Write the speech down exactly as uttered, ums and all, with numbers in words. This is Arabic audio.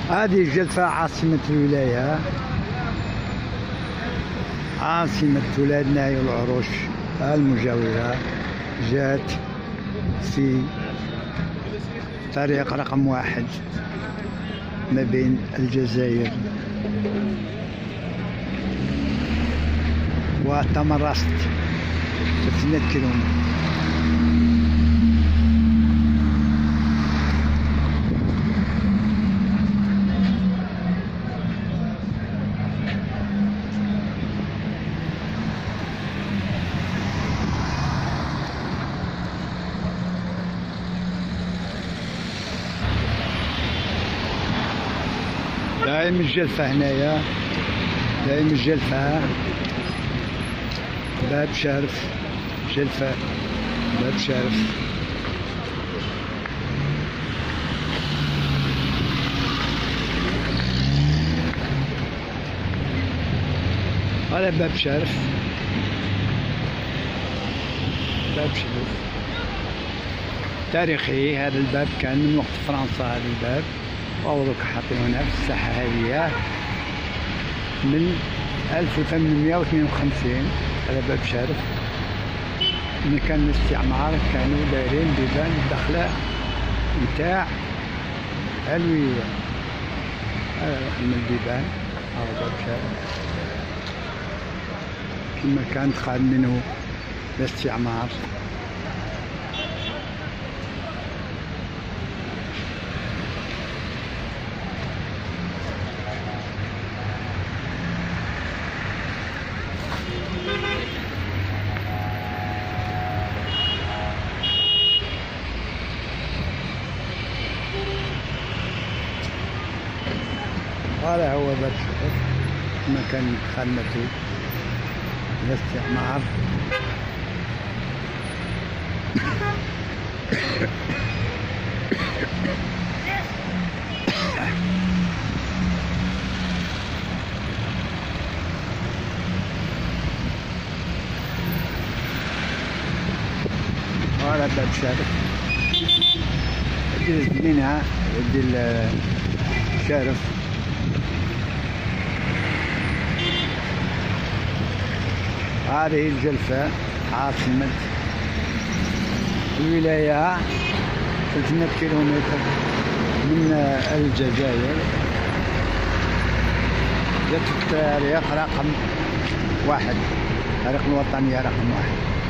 هذه جلفة عاصمة الولاية، عاصمة بلادنا هي العروش المجاورة، جات في طريق رقم واحد ما بين الجزائر وتمرست ثلاثمائة كيلومتر. دايم الجلفة هنايا، دايم الجلفة، باب شرف جلفة، باب شرف. هذا باب شرف، باب شرف تاريخي. هذا الباب كان من وقت فرنسا، هذا الباب وأوروك حاطينه هنا في الساحة هذه من ألف وثمانمائة واثنين وخمسين. هذا باب شرف. ملي كان الاستعمار كانوا دايرين بيبان الدخلة نتاع علوية، هذا واحد من البيبان. هذا باب شرف كما كان دخل منه الاستعمار. هذا هو باب شرف مكان خدمته الاستعمار. هذا باب شرف، يدي الجنينة، يدي الشرف. هذه الجلفة عاصمة الولاية، ثلاثمائة كيلومتر من الجزائر. جت في الطريق رقم واحد، الطريق الوطنية رقم واحد.